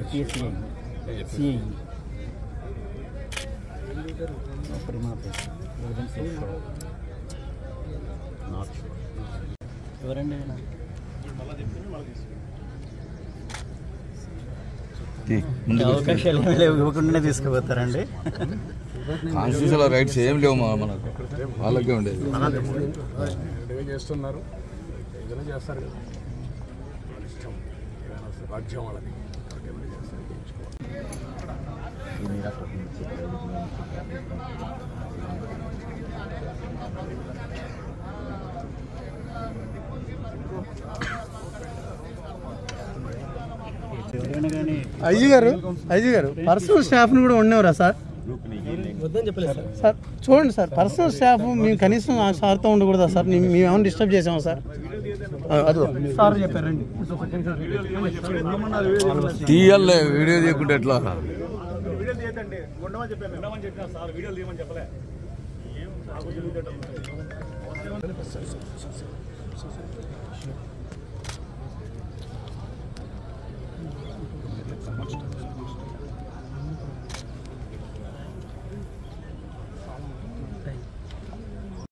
CIE. Prima place. Not sure. అవకాశాలు ఏమి లేవు, ఇవ్వకుండానే తీసుకుపోతారండి. కాన్స్టిట్యూషనల్ రైట్స్ ఏం లేవు మనకు, వాళ్ళకే ఉండేది. చేస్తున్నారు, ఏదైనా చేస్తారు కదా, వాళ్ళ ఇష్టం, రాజ్యం వాళ్ళది. ఐజీ గారు పర్సనల్ స్టాఫ్ని కూడా ఉండేవరా సార్? సార్ చూడండి సార్, పర్సనల్ స్టాఫ్ మేము కనీసం ఆ సార్తో ఉండకూడదా సార్? మేము ఏమైనా డిస్టర్బ్ చేసామా సార్? అదో సార్ చెప్పారండి, తీయాలే వీడియో చేయకుంటే ఎట్లా?